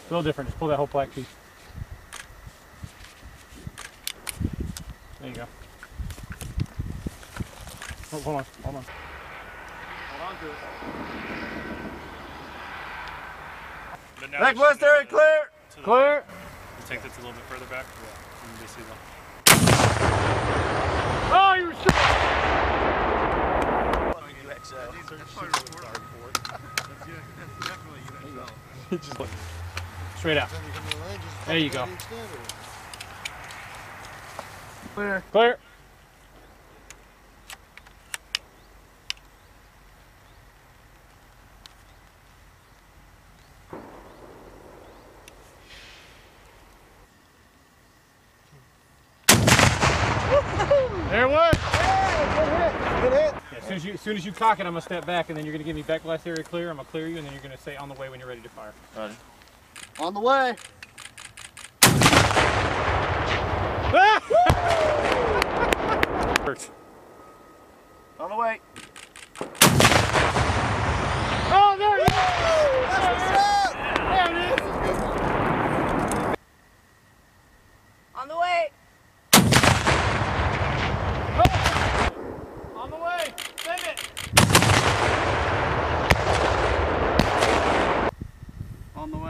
a little different. Just pull that whole black piece. There you go. Oh, hold on. Hold on to it. Back west area clear! Clear! You take this a little bit further back? Yeah. And basically oh, you were so... Just look. Straight out. There you go. Clear. Clear. There it was. Yeah, good hit. Yeah, as soon as you cock it, I'm gonna step back, and then you're gonna give me back blast area clear. I'm gonna clear you, and then you're gonna say on the way when you're ready to fire. Ready. On the way. Works. On the way. Oh, there it is! There it is! On the way. On the way! Send it! On the way.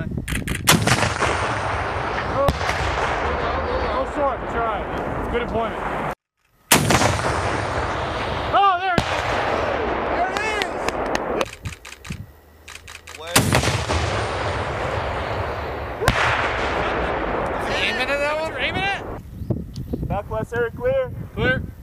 Oh, short. Try. Good employment. Oh, there it is! There it is! Aiming at that one? Aiming it? Back west area clear. Clear.